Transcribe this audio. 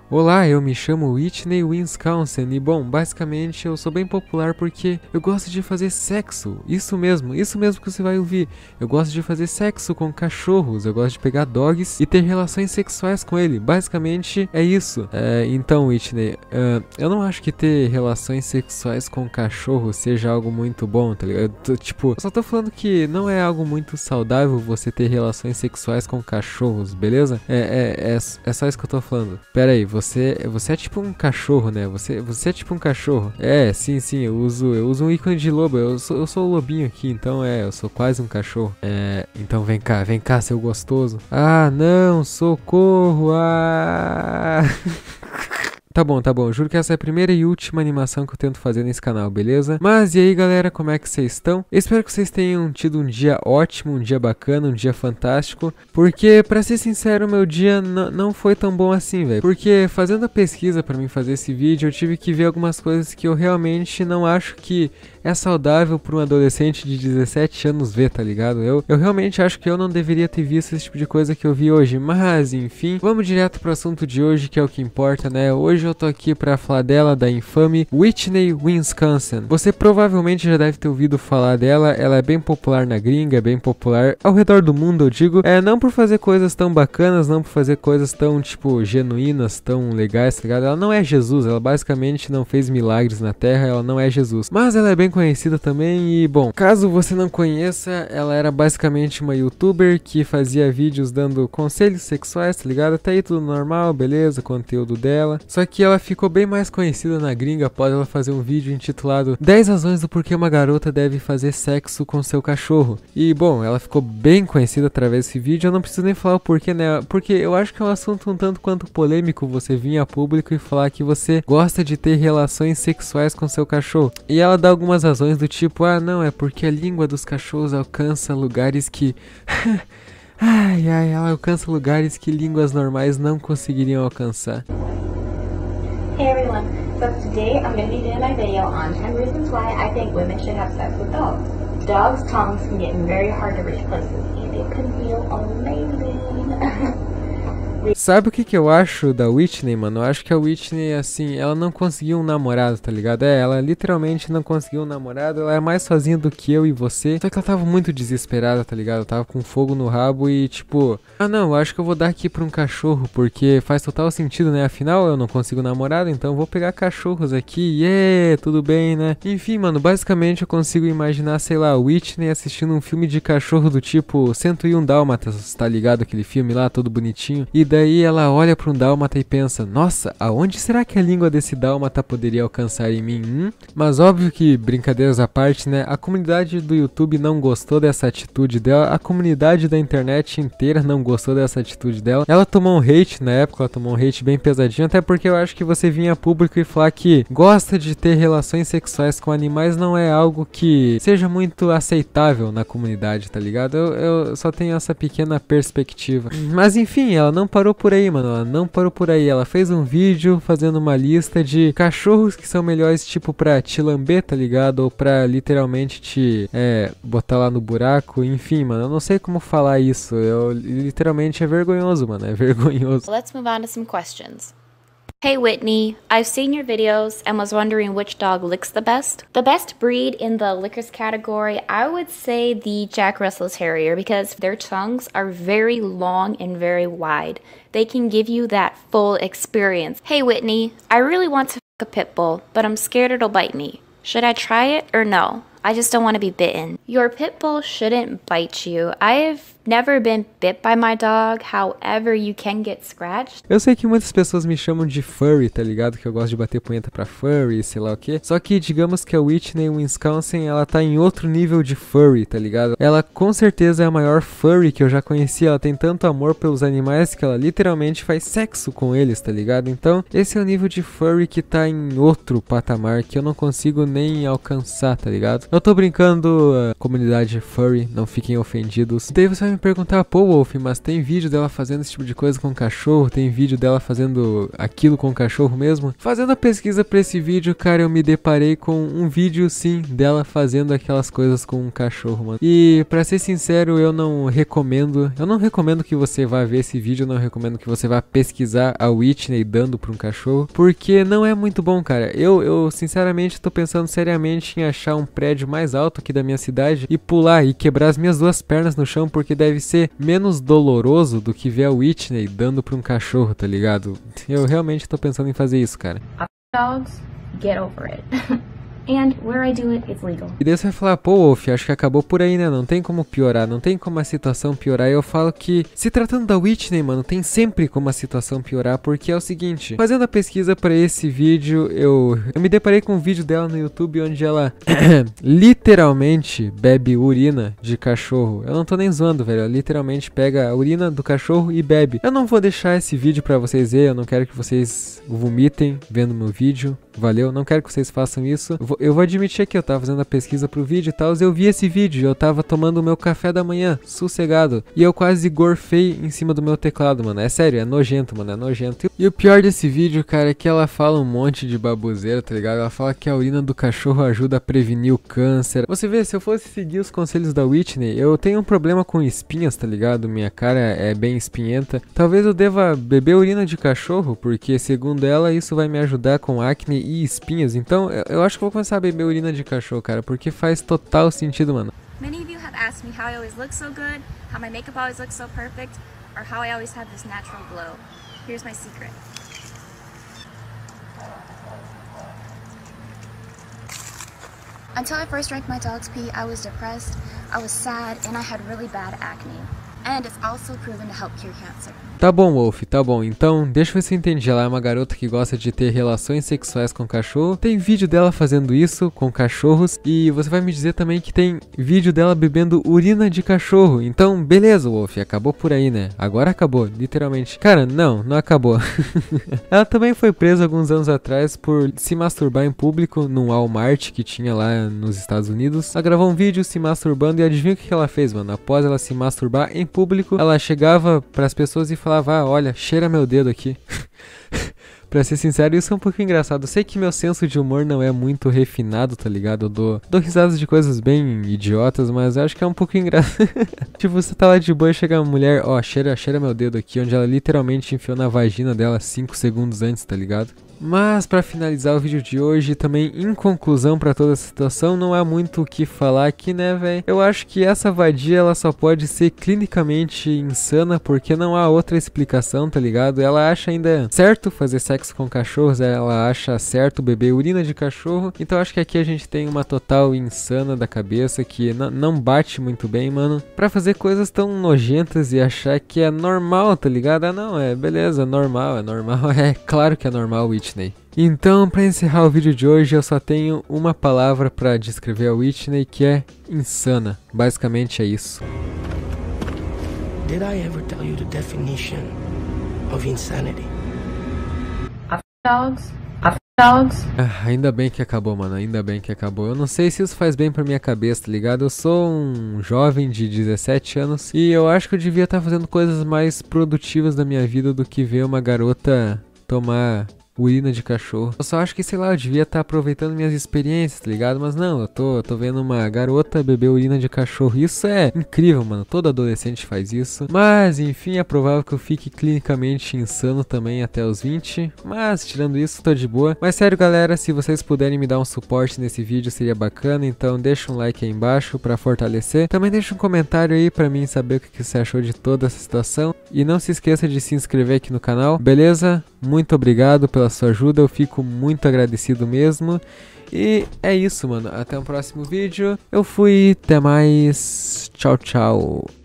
Olá, eu me chamo Whitney Wisconsin e bom, basicamente eu sou bem popular porque eu gosto de fazer sexo, isso mesmo que você vai ouvir. Eu gosto de fazer sexo com cachorros, eu gosto de pegar dogs e ter relações sexuais com ele, basicamente é isso. Então Whitney, eu não acho que ter relações sexuais com cachorro seja algo muito bom, tá ligado? Eu só tô falando que não é algo muito saudável você ter relações sexuais com cachorros, beleza? É só isso que eu tô falando. Pera aí, você é tipo um cachorro, né? Você é tipo um cachorro. Sim, eu uso um ícone de lobo. Eu sou o lobinho aqui, então eu sou quase um cachorro. Então vem cá, seu gostoso. Ah, não, socorro, Tá bom, juro que essa é a primeira e última animação que eu tento fazer nesse canal, beleza? Mas e aí galera, como é que vocês estão? Espero que vocês tenham tido um dia ótimo, um dia bacana, um dia fantástico. Porque, pra ser sincero, meu dia não foi tão bom assim, velho. Porque fazendo a pesquisa pra mim fazer esse vídeo, eu tive que ver algumas coisas que eu realmente não acho que é saudável pra um adolescente de 17 anos ver, tá ligado? Eu realmente acho que eu não deveria ter visto esse tipo de coisa que eu vi hoje. Mas, enfim, vamos direto pro assunto de hoje, que é o que importa, né? Hoje eu tô aqui pra falar dela, da infame Whitney Wisconsin. Você provavelmente já deve ter ouvido falar dela, ela é bem popular na gringa, é bem popular ao redor do mundo, eu digo. Não por fazer coisas tão bacanas, não por fazer coisas tão, tipo, genuínas, tão legais, tá ligado? Ela não é Jesus, ela basicamente não fez milagres na Terra, ela não é Jesus. Mas ela é bem conhecida também e, bom, caso você não conheça, ela era basicamente uma youtuber que fazia vídeos dando conselhos sexuais, tá ligado? Até aí tudo normal, beleza, conteúdo dela. Só que ela ficou bem mais conhecida na gringa após ela fazer um vídeo intitulado 10 razões do porquê uma garota deve fazer sexo com seu cachorro. E, bom, ela ficou bem conhecida através desse vídeo, eu não preciso nem falar o porquê, né? Porque eu acho que é um assunto um tanto quanto polêmico você vir a público e falar que você gosta de ter relações sexuais com seu cachorro. E ela dá algumas razões do tipo, não, é porque a língua dos cachorros alcança lugares que... ela alcança lugares que línguas normais não conseguiriam alcançar. Hey everyone, so today I'm going to be doing my video on 10 reasons why I think women should have sex with dogs. Dogs' tongues can get in very hard to reach places and it can feel amazing. Sabe o que eu acho da Whitney, mano? Eu acho que a Whitney, assim, ela não conseguiu um namorado, tá ligado? Ela literalmente não conseguiu um namorado, ela é mais sozinha do que eu e você. Só que ela tava muito desesperada, tá ligado? Ela tava com fogo no rabo e, tipo... não, eu acho que eu vou dar aqui pra um cachorro, porque faz total sentido, né? Afinal, eu não consigo namorado, então eu vou pegar cachorros aqui. Tudo bem, né? Enfim, mano, basicamente eu consigo imaginar, sei lá, a Whitney assistindo um filme de cachorro do tipo 101 Dálmatas, tá ligado? Aquele filme lá, todo bonitinho. E daí ela olha para um dálmata e pensa, nossa, aonde será que a língua desse dálmata poderia alcançar em mim? Mas óbvio que, brincadeiras à parte, né, a comunidade do YouTube não gostou dessa atitude dela, a comunidade da internet inteira não gostou dessa atitude dela. Ela tomou um hate na época, ela tomou um hate bem pesadinho, até porque eu acho que você vinha a público e falar que gosta de ter relações sexuais com animais não é algo que seja muito aceitável na comunidade, tá ligado? Eu só tenho essa pequena perspectiva. Mas enfim, ela não parou por aí, mano, ela não parou por aí, ela fez um vídeo fazendo uma lista de cachorros que são melhores, tipo, pra te lamber, tá ligado? Ou pra literalmente te, botar lá no buraco, enfim, mano, eu não sei como falar isso, literalmente é vergonhoso, mano, é vergonhoso. Let's move on to some questions. Hey Whitney, I've seen your videos and was wondering which dog licks the best. The best breed in the lickers category, I would say the Jack Russell Terrier because their tongues are very long and very wide. They can give you that full experience. Hey Whitney, I really want to f*** a pit bull, but I'm scared it'll bite me. Should I try it or no? I just don't want to be bitten. Your pit bull shouldn't bite you. I've never been bit by my dog, however you can get scratched. Eu sei que muitas pessoas me chamam de furry, tá ligado? Que eu gosto de bater punheta pra furry, sei lá o que. Só que digamos que a Whitney Wisconsin, ela tá em outro nível de furry, tá ligado? Ela com certeza é a maior furry que eu já conheci. Ela tem tanto amor pelos animais que ela literalmente faz sexo com eles, tá ligado? Então, esse é o nível de furry que tá em outro patamar que eu não consigo nem alcançar, tá ligado? Eu tô brincando, comunidade furry, não fiquem ofendidos. Daí você vai me me perguntar, pô, Wolf, mas tem vídeo dela fazendo esse tipo de coisa com o cachorro? Tem vídeo dela fazendo aquilo com o cachorro mesmo? Fazendo a pesquisa pra esse vídeo, cara, eu me deparei com um vídeo, sim, dela fazendo aquelas coisas com um cachorro, mano. E, pra ser sincero, eu não recomendo que você vá ver esse vídeo, eu não recomendo que você vá pesquisar a Whitney dando pra um cachorro, porque não é muito bom, cara. Eu sinceramente, tô pensando seriamente em achar um prédio mais alto aqui da minha cidade e pular e quebrar as minhas duas pernas no chão, porque deve ser menos doloroso do que ver a Whitney dando pra um cachorro, tá ligado? Eu realmente tô pensando em fazer isso, cara. Dogs, get over it. And where I do it, it's legal. E daí você vai falar, pô, Wolf, acho que acabou por aí, né? Não tem como piorar, não tem como a situação piorar. E eu falo que, se tratando da Whitney, mano, tem sempre como a situação piorar, porque é o seguinte, fazendo a pesquisa pra esse vídeo, eu me deparei com um vídeo dela no YouTube onde ela literalmente bebe urina de cachorro. Eu não tô nem zoando, velho, ela literalmente pega a urina do cachorro e bebe. Eu não vou deixar esse vídeo pra vocês verem, eu não quero que vocês vomitem vendo meu vídeo. Valeu, não quero que vocês façam isso. Eu vou admitir que eu tava fazendo a pesquisa pro vídeo e tal, eu vi esse vídeo, eu tava tomando o meu café da manhã, sossegado, e eu quase gorfei em cima do meu teclado, mano. É sério, é nojento, mano, é nojento. E o pior desse vídeo, cara, é que ela fala um monte de baboseira, tá ligado? Ela fala que a urina do cachorro ajuda a prevenir o câncer. Você vê, se eu fosse seguir os conselhos da Whitney, eu tenho um problema com espinhas, tá ligado? Minha cara é bem espinhenta. Talvez eu deva beber urina de cachorro, porque segundo ela, isso vai me ajudar com acne e espinhas. Então eu acho que vou começar a beber urina de cachorro, cara, porque faz total sentido, mano. Many of you have asked me how I always look so good, how my makeup always looks so perfect, or how I always have this natural glow. Here's my secret. Until I first drank my dog's pee, I was depressed, I was sad, and I had really bad acne. And it's also proven to help cure cancer. Tá bom, Wolf, tá bom. Então, deixa eu ver se eu entendi. Ela é uma garota que gosta de ter relações sexuais com cachorro. Tem vídeo dela fazendo isso com cachorros. E você vai me dizer também que tem vídeo dela bebendo urina de cachorro. Então, beleza, Wolf, acabou por aí, né? Agora acabou, literalmente. Cara, não acabou. Ela também foi presa alguns anos atrás por se masturbar em público num Walmart que tinha lá nos Estados Unidos. Ela gravou um vídeo se masturbando e adivinha o que ela fez, mano? Após ela se masturbar em público, ela chegava pras pessoas e falava, ah, olha, cheira meu dedo aqui. Pra ser sincero, isso é um pouco engraçado. Eu sei que meu senso de humor não é muito refinado, tá ligado? Eu dou risadas de coisas bem idiotas, mas eu acho que é um pouco engraçado. Tipo, você tá lá de boa e chega uma mulher, ó, cheira meu dedo aqui, onde ela literalmente enfiou na vagina dela 5 segundos antes, tá ligado? Mas pra finalizar o vídeo de hoje, também em conclusão pra toda essa situação, não há muito o que falar aqui, né, velho? Eu acho que essa vadia, ela só pode ser clinicamente insana, porque não há outra explicação, tá ligado? Ela acha ainda certo fazer sexo com cachorros, ela acha certo beber urina de cachorro, então acho que aqui a gente tem uma total insana da cabeça, que não bate muito bem, mano, pra fazer coisas tão nojentas e achar que é normal, tá ligado? Ah, não, beleza, é normal, é claro que é normal, Whitney. Então, pra encerrar o vídeo de hoje, eu só tenho uma palavra pra descrever a Whitney, que é insana. Basicamente é isso. Did I ever tell you the definition of insanity? Dogs. Ainda bem que acabou, mano, ainda bem que acabou. Eu não sei se isso faz bem pra minha cabeça, tá ligado? Eu sou um jovem de 17 anos e eu acho que eu devia estar fazendo coisas mais produtivas da minha vida do que ver uma garota tomar urina de cachorro. Eu só acho que, sei lá, eu devia estar aproveitando minhas experiências, tá ligado? Mas não, eu tô vendo uma garota beber urina de cachorro. Isso é incrível, mano. Todo adolescente faz isso. Mas, enfim, é provável que eu fique clinicamente insano também até os 20. Mas, tirando isso, tô de boa. Mas, sério, galera, se vocês puderem me dar um suporte nesse vídeo, seria bacana. Então, deixa um like aí embaixo pra fortalecer. Também deixa um comentário aí pra mim saber o que você achou de toda essa situação. E não se esqueça de se inscrever aqui no canal, beleza? Muito obrigado pela sua ajuda, eu fico muito agradecido mesmo. E é isso, mano. Até o próximo vídeo. Eu fui, até mais. Tchau, tchau.